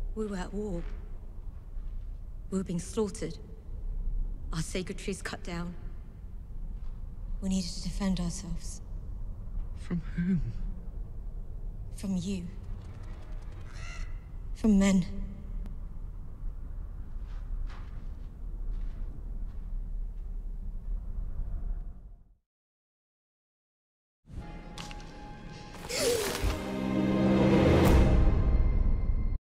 We were at war. We were being slaughtered. Our sacred trees cut down. We needed to defend ourselves. From whom? From you. From men.